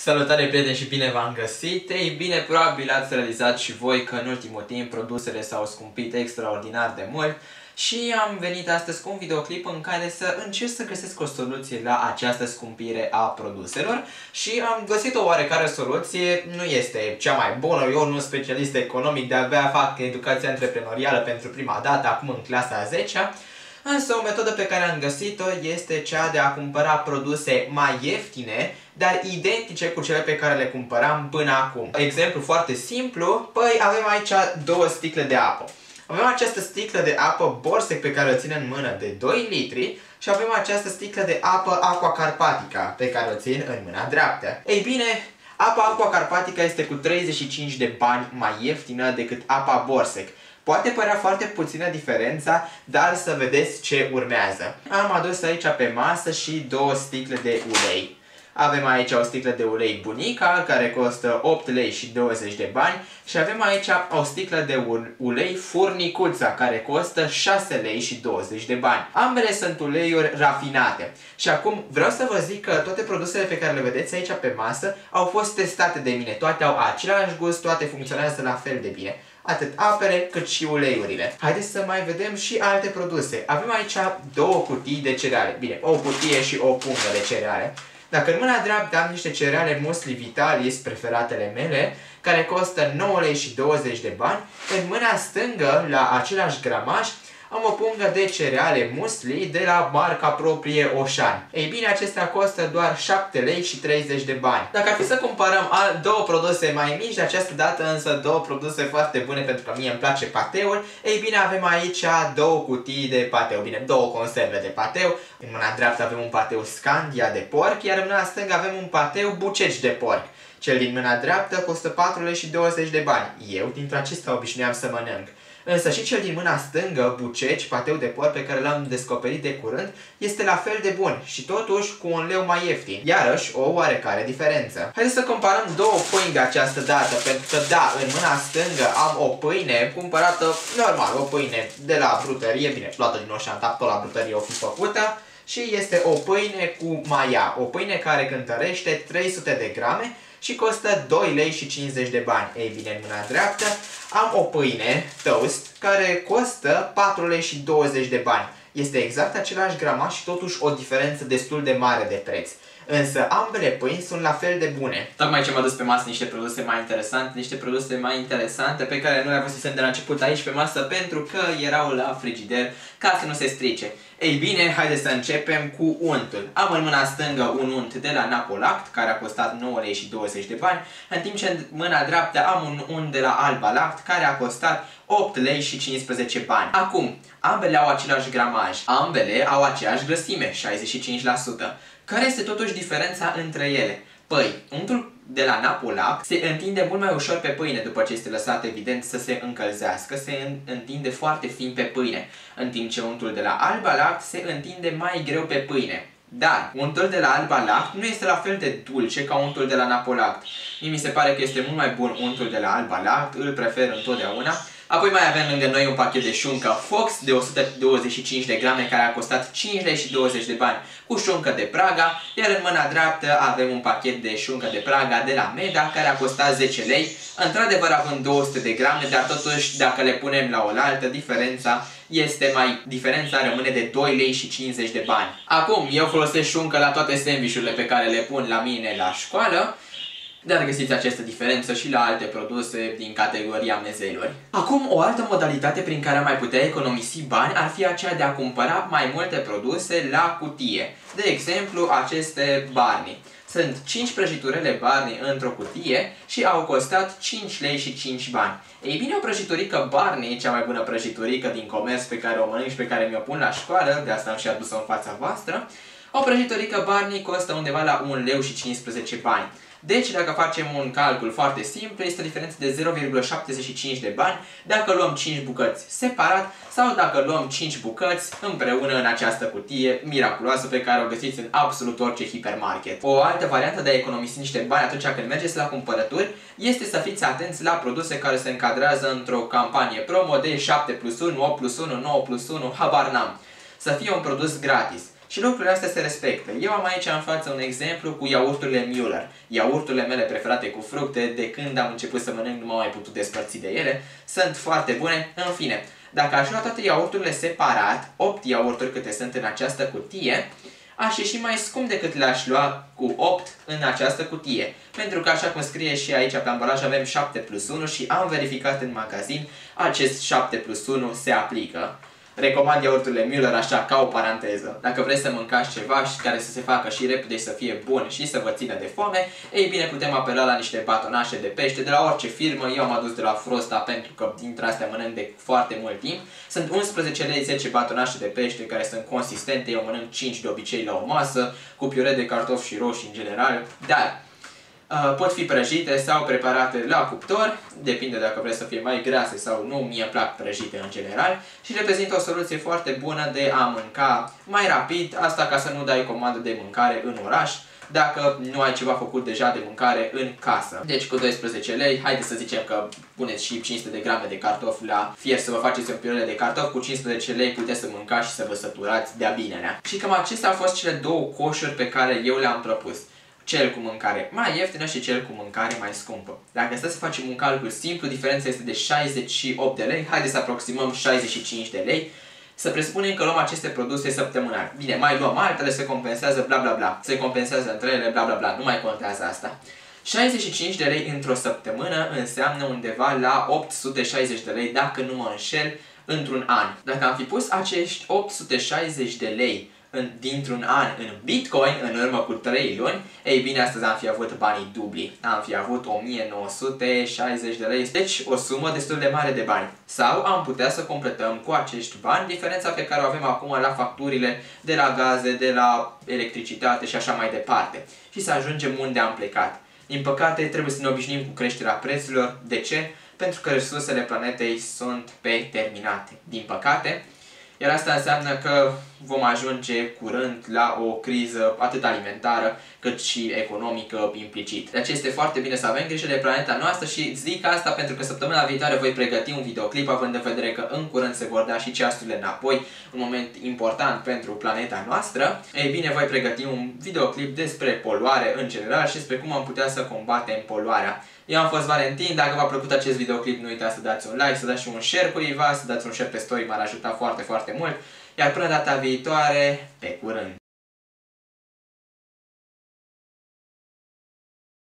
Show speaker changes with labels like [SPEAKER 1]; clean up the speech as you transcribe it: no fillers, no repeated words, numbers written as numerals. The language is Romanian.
[SPEAKER 1] Salutare prieteni și bine v-am găsit! Ei bine, probabil ați realizat și voi că în ultimul timp produsele s-au scumpit extraordinar de mult și am venit astăzi cu un videoclip în care să încerc să găsesc o soluție la această scumpire a produselor și am găsit o oarecare soluție. Nu este cea mai bună, eu nu sunt specialist economic, de-abia fac educație antreprenorială pentru prima dată, acum în clasa a 10-a. Însă o metodă pe care am găsit-o este cea de a cumpăra produse mai ieftine, dar identice cu cele pe care le cumpăram până acum. Exemplu foarte simplu, păi avem aici două sticle de apă. Avem această sticlă de apă Borsec pe care o țin în mână de 2 litri și avem această sticlă de apă Aqua Carpatica pe care o țin în mâna dreaptă. Ei bine, apa Aqua Carpatica este cu 35 de bani mai ieftină decât apa Borsec. Poate părea foarte puțină diferența, dar să vedeți ce urmează. Am adus aici pe masă și două sticle de ulei. Avem aici o sticlă de ulei Bunica, care costă 8 lei și 20 de bani. Și avem aici o sticlă de ulei Furnicuța, care costă 6 lei și 20 de bani. Ambele sunt uleiuri rafinate. Și acum vreau să vă zic că toate produsele pe care le vedeți aici pe masă au fost testate de mine. Toate au același gust, toate funcționează la fel de bine. Atât apele cât și uleiurile. Haideți să mai vedem și alte produse. Avem aici două cutii de cereale. Bine, o cutie și o pungă de cereale. Dacă în mâna dreaptă am niște cereale Musli Vitalis, preferatele mele, care costă 9 lei și 20 de bani, în mâna stângă, la același gramaj, am o pungă de cereale Musli de la marca proprie Oșan. Ei bine, acestea costă doar 7 lei și 30 de bani. Dacă ar fi să comparăm două produse mai mici, de această dată însă două produse foarte bune pentru că mie îmi place pateul, ei bine, avem aici două cutii de pateu, bine, două conserve de pateu. În mâna dreaptă avem un pateu Scandia de porc, iar în mâna stângă avem un pateu Buceci de porc. Cel din mâna dreaptă costă 4 lei și 20 de bani. Eu dintre acestea obișnuiam să mănânc. Însă și cel din mâna stângă, Buceci, pateu de porc pe care l-am descoperit de curând, este la fel de bun și totuși cu 1 leu mai ieftin. Iarăși o oarecare diferență. Haideți să comparăm două pâini de această dată, pentru că da, în mâna stângă am o pâine cumpărată normal, o pâine de la brutărie, bine, luată din Oșan, tot la brutărie o fi făcută. Și este o pâine cu maia, o pâine care cântărește 300 de grame și costă 2 lei și 50 de bani. Ei bine, în mâna dreaptă am o pâine toast care costă 4 lei și 20 de bani. Este exact același gramaj și totuși o diferență destul de mare de preț. Însă ambele pâini sunt la fel de bune. Tocmai ce m-a dus pe masă niște produse mai interesante, pe care nu le avusesem de la început aici pe masă pentru că erau la frigider ca să nu se strice. Ei bine, haideți să începem cu untul. Am în mâna stângă un unt de la Napolact, care a costat 9 lei și 20 de bani, în timp ce în mâna dreaptă am un unt de la Albalact, care a costat 8 lei și 15 bani. Acum, ambele au același gramaj, ambele au aceeași grăsime, 65%. Care este totuși diferența între ele? Păi, untul de la Napolact se întinde mult mai ușor pe pâine după ce este lăsat evident să se încălzească, se întinde foarte fin pe pâine, în timp ce untul de la Albalact se întinde mai greu pe pâine. Dar untul de la Albalact nu este la fel de dulce ca untul de la Napolact. Mie mi se pare că este mult mai bun untul de la Albalact, îl prefer întotdeauna. Apoi mai avem lângă noi un pachet de șuncă Fox de 125 de grame care a costat 5 lei și 20 de bani cu șuncă de Praga, iar în mâna dreaptă avem un pachet de șuncă de Praga de la Meda care a costat 10 lei, într-adevăr având 200 de grame, dar totuși dacă le punem la oaltă, diferența rămâne de 2 lei și 50 de bani. Acum, eu folosesc șuncă la toate sandvișurile pe care le pun la mine la școală, dar găsiți această diferență și la alte produse din categoria mezeluri. Acum, o altă modalitate prin care am mai putea economisi bani ar fi aceea de a cumpăra mai multe produse la cutie. De exemplu, aceste Barni. Sunt 5 prăjiturele Barni într-o cutie și au costat 5 lei și 5 bani. Ei bine, o prăjiturică Barni, cea mai bună prăjiturică din comerț pe care o mănânc și pe care mi-o pun la școală, de asta am și adus-o în fața voastră, o prăjiturică Barni costă undeva la 1 leu și 15 bani. Deci, dacă facem un calcul foarte simplu, este o diferență de 0,75 de bani dacă luăm 5 bucăți separat sau dacă luăm 5 bucăți împreună în această cutie miraculoasă pe care o găsiți în absolut orice hipermarket. O altă variantă de a economisi niște bani atunci când mergeți la cumpărături este să fiți atenți la produse care se încadrează într-o campanie promo de 7+1, 8+1, 9+1, habar n-am. Să fie un produs gratis. Și lucrurile astea se respectă. Eu am aici în față un exemplu cu iaurturile Müller. Iaurturile mele preferate cu fructe, de când am început să mănânc nu m-am mai putut despărți de ele. Sunt foarte bune. În fine, dacă aș lua toate iaurturile separat, 8 iaurturi câte sunt în această cutie, aș ieși mai scump decât le-aș lua cu 8 în această cutie. Pentru că, așa cum scrie și aici pe ambalaj, avem 7+1 și am verificat în magazin, acest 7+1 se aplică. Recomand iaurturile Müller așa ca o paranteză. Dacă vreți să mâncați ceva și care să se facă și repede și să fie bun și să vă țină de foame, ei bine, putem apela la niște batonașe de pește de la orice firmă. Eu am adus de la Frosta pentru că dintre astea mănânc de foarte mult timp. Sunt 11 lei 10 batonașe de pește care sunt consistente. Eu mănânc 5 de obicei la o masă, cu piure de cartofi și roșii în general. Dar pot fi prăjite sau preparate la cuptor, depinde dacă vreți să fie mai grase sau nu, mie îmi plac prăjite în general și reprezintă o soluție foarte bună de a mânca mai rapid, asta ca să nu dai comandă de mâncare în oraș, dacă nu ai ceva făcut deja de mâncare în casă. Deci cu 12 lei, haideți să zicem că puneți și 500 de grame de cartofi la fier să vă faceți o piure de cartofi, cu 15 lei puteți să mâncați și să vă săturați de-a binelea. Și cam acestea au fost cele două coșuri pe care eu le-am propus. Cel cu mâncare mai ieftină și cel cu mâncare mai scumpă. Dacă stă să facem un calcul simplu, diferența este de 68 de lei, haideți să aproximăm 65 de lei. Să presupunem că luăm aceste produse săptămânal. Bine, mai luăm altele, se compensează bla bla bla. Se compensează între ele bla bla bla, nu mai contează asta. 65 de lei într-o săptămână înseamnă undeva la 860 de lei, dacă nu mă înșel, într-un an. Dacă am fi pus acești 860 de lei dintr-un an în Bitcoin, în urmă cu 3 luni, ei bine, astăzi am fi avut banii dubli. Am fi avut 1960 de lei, deci o sumă destul de mare de bani. Sau am putea să completăm cu acești bani diferența pe care o avem acum la facturile de la gaze, de la electricitate și așa mai departe. Și să ajungem unde am plecat. Din păcate, trebuie să ne obișnuim cu creșterea prețurilor. De ce? Pentru că resursele planetei sunt pe terminate. Din păcate. Iar asta înseamnă că vom ajunge curând la o criză atât alimentară cât și economică implicit. De aceea este foarte bine să avem grijă de planeta noastră și zic asta pentru că săptămâna viitoare voi pregăti un videoclip, având în vedere că în curând se vor da și ceasurile înapoi, un moment important pentru planeta noastră. Ei bine, voi pregăti un videoclip despre poluare în general și despre cum am putea să combatem poluarea. Eu am fost Valentin, dacă v-a plăcut acest videoclip nu uitați să dați un like, să dați și un share cuiva, să dați un share pe story, m-ar ajuta foarte, foarte mult. Iar până data viitoare, pe curând!